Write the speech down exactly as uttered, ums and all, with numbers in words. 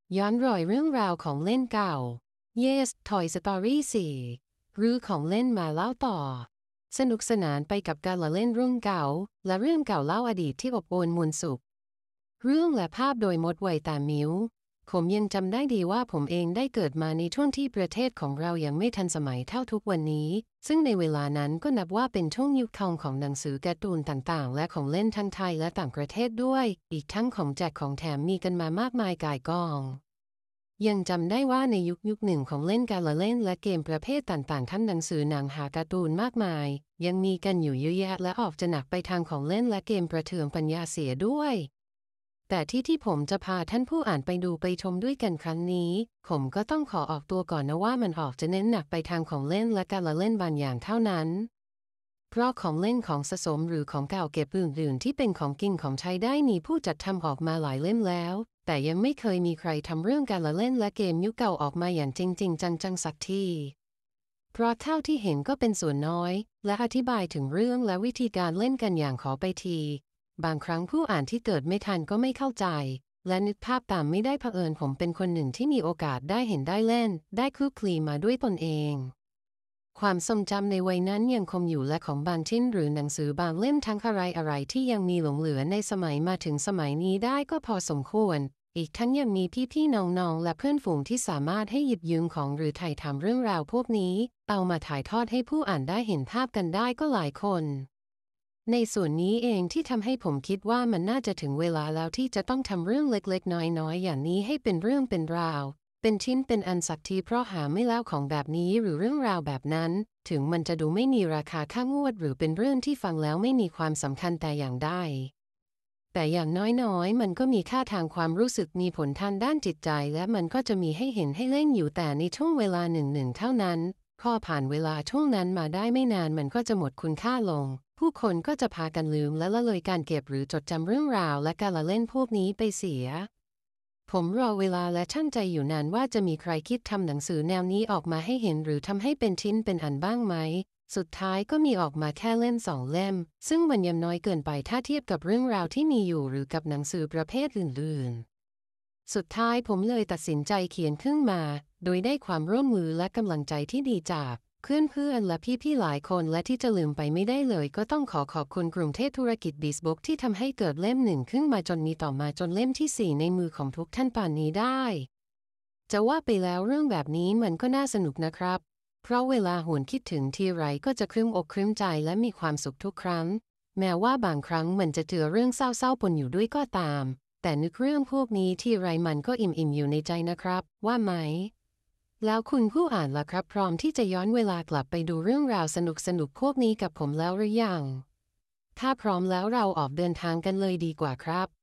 ย้อนรอยเรื่องราวของเล่นเก่า Yes Toy Story สี่รื้อของเล่นมาเล่าต่อสนุกสนานไปกับการละเล่นรุ่นเก่าและเรื่องเก่าเล่าอดีตที่อบอวลมวลสุขเรื่องและภาพโดยมดไวตามิวผมยังจำได้ดีว่าผมเองได้เกิดมาในช่วงที่ประเทศของเรายังไม่ทันสมัยเท่าทุกวันนี้ซึ่งในเวลานั้นก็นับว่าเป็นช่วงยุคทองของหนังสือการ์ตูนต่างๆและของเล่นทั้งไทยและต่างประเทศด้วยอีกทั้งของแจกของแถมมีกันมามากมายก่ายกองยังจำได้ว่าในยุคยุคหนึ่งของเล่นการละเล่นและเกมประเภทต่างๆทั้งหนังสือหนังหาการ์ตูนมากมายยังมีกันอยู่เยอะแยะและออกจะหนักไปทางของเล่นและเกมประเทืองปัญญาเสียด้วยแต่ที่ที่ผมจะพาท่านผู้อ่านไปดูไปชมด้วยกันครั้งนี้ผมก็ต้องขอออกตัวก่อนนะว่ามันออกจะเน้นหนักไปทางของเล่นและการละเล่นบางอย่างเท่านั้นเพราะของเล่นของสะสมหรือของเก่าเก็บอื่นๆที่เป็นของกินของใช้ได้มีผู้จัดทำออกมาหลายเล่มแล้วแต่ยังไม่เคยมีใครทำเรื่องการละเล่นและเกมยุคเก่าออกมาอย่างจริงๆจังๆสักทีเพราะเท่าที่เห็นก็เป็นส่วนน้อยและอธิบายถึงเรื่องและวิธีการเล่นกันอย่างขอไปทีบางครั้งผู้อ่านที่เกิดไม่ทันก็ไม่เข้าใจและนึกภาพตามไม่ได้เผอิญผมเป็นคนหนึ่งที่มีโอกาสได้เห็นได้เล่นได้คลุกคลีมาด้วยตนเองความทรงจำในวัยนั้นยังคงอยู่และของบางชิ้นหรือหนังสือบางเล่มทั้งอะไรอะไรที่ยังมีหลงเหลือในสมัยมาถึงสมัยนี้ได้ก็พอสมควรอีกทั้งยังมีพี่ๆน้องๆและเพื่อนฝูงที่สามารถให้หยิบยืมของหรือถ่ายทำเรื่องราวพวกนี้เอามาถ่ายทอดให้ผู้อ่านได้เห็นภาพกันได้ก็หลายคนในส่วนนี้เองที่ทำให้ผมคิดว่ามันน่าจะถึงเวลาแล้วที่จะต้องทำเรื่องเล็กๆน้อยๆอย่างนี้ให้เป็นเรื่องเป็นราวเป็นชิ้นเป็นอันสักทีเพราะหาไม่แล้วของแบบนี้หรือเรื่องราวแบบนั้นถึงมันจะดูไม่มีราคาค่างวดหรือเป็นเรื่องที่ฟังแล้วไม่มีความสำคัญแต่อย่างใดแต่อย่างน้อยๆมันก็มีค่าทางความรู้สึกมีผลทางด้านจิตใจและมันก็จะมีให้เห็นให้เล่นอยู่แต่ในช่วงเวลาหนึ่งๆเท่านั้นพอผ่านเวลาช่วงนั้นมาได้ไม่นานมันก็จะหมดคุณค่าลงผู้คนก็จะพากันลืมและละเลยการเก็บหรือจดจำเรื่องราวและการละเล่นพวกนี้ไปเสียผมรอเวลาและชั่งใจอยู่นานว่าจะมีใครคิดทำหนังสือแนวนี้ออกมาให้เห็นหรือทำให้เป็นชิ้นเป็นอันบ้างไหมสุดท้ายก็มีออกมาแค่เล่มสองเล่มซึ่งมันยังน้อยเกินไปถ้าเทียบกับเรื่องราวที่มีอยู่หรือกับหนังสือประเภทอื่นๆสุดท้ายผมเลยตัดสินใจเขียนขึ้นมาโดยได้ความร่วมมือและกำลังใจที่ดีจากเพื่อนๆและพี่ๆหลายคนและที่จะลืมไปไม่ได้เลยก็ต้องขอขอบคุณกรุงเทพธุรกิจบิสบุ๊กที่ทำให้เกิดเล่มหนึ่งขึ้นมาจนมีต่อมาจนเล่มที่สี่ในมือของทุกท่านป่านนี้ได้จะว่าไปแล้วเรื่องแบบนี้มันก็น่าสนุกนะครับเพราะเวลาหวนคิดถึงทีไรก็จะครึ้มอกครึ้มใจและมีความสุขทุกครั้งแม้ว่าบางครั้งมันจะเจอเรื่องเศร้าๆปนอยู่ด้วยก็ตามแต่นึกเรื่องพวกนี้ทีไรมันก็อิ่มๆอยู่ในใจนะครับว่าไหมแล้วคุณผู้อ่านล่ะครับพร้อมที่จะย้อนเวลากลับไปดูเรื่องราวสนุกๆพวกนี้กับผมแล้วหรือยังถ้าพร้อมแล้วเราออกเดินทางกันเลยดีกว่าครับ